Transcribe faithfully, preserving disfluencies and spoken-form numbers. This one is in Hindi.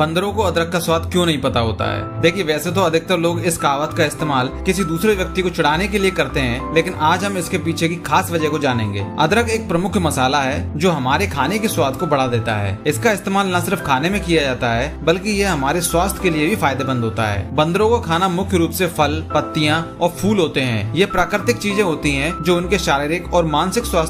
बंदरों को अदरक का स्वाद क्यों नहीं पता होता है। देखिए, वैसे तो अधिकतर लोग इस कहावत का इस्तेमाल किसी दूसरे व्यक्ति को चिढ़ाने के लिए करते हैं, लेकिन आज हम इसके पीछे की खास वजह को जानेंगे। अदरक एक प्रमुख मसाला है जो हमारे खाने के स्वाद को बढ़ा देता है। इसका इस्तेमाल न सिर्फ खाने में किया जाता है, बल्कि यह हमारे स्वास्थ्य के लिए भी फायदेमंद होता है। बंदरों का खाना मुख्य रूप से फल, पत्तियां और फूल होते हैं। ये प्राकृतिक चीजें होती हैं जो उनके शारीरिक और मानसिक स्वास्थ्य